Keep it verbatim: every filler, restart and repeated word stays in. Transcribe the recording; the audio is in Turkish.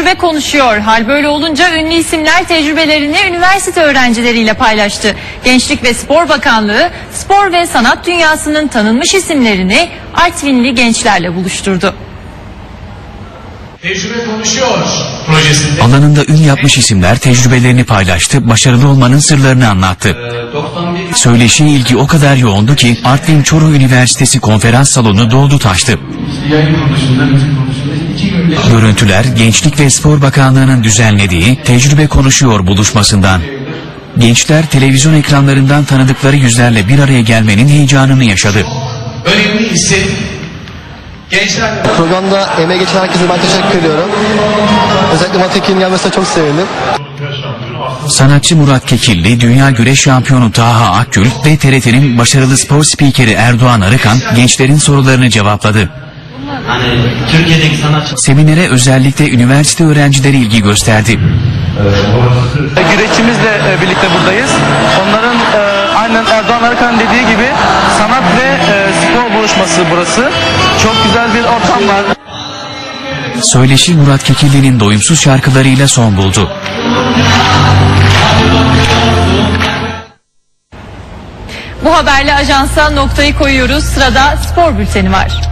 Tecrübe konuşuyor. Hal böyle olunca ünlü isimler tecrübelerini üniversite öğrencileriyle paylaştı. Gençlik ve Spor Bakanlığı, spor ve sanat dünyasının tanınmış isimlerini Artvinli gençlerle buluşturdu. Tecrübe konuşuyor projesinde. Alanında ün yapmış isimler tecrübelerini paylaştı, başarılı olmanın sırlarını anlattı. Söyleşiye ilgi o kadar yoğundu ki Artvin Çoruh Üniversitesi konferans salonu doldu taştı. Görüntüler Gençlik ve Spor Bakanlığı'nın düzenlediği Tecrübe Konuşuyor buluşmasından. Gençler televizyon ekranlarından tanıdıkları yüzlerle bir araya gelmenin heyecanını yaşadı. Önemli isim gençler. Programda emeği geçen herkese ben teşekkür ediyorum. Özellikle Murat Kekilli'nin gelmesine çok sevindim. Sanatçı Murat Kekilli, dünya güreş şampiyonu Taha Akgül ve T R T'nin başarılı spor spikeri Erdoğan Arıkan gençlerin sorularını cevapladı. Hani Türkiye'deki sanatçı... Seminere özellikle üniversite öğrencileri ilgi gösterdi. Güreşçimizle birlikte buradayız. Onların e, aynen Erdoğan Arıkan dediği gibi sanat ve e, spor buluşması burası. Çok güzel bir ortam var. Söyleşi Murat Kekilli'nin doyumsuz şarkılarıyla son buldu. Bu haberle ajansa noktayı koyuyoruz. Sırada spor bülteni var.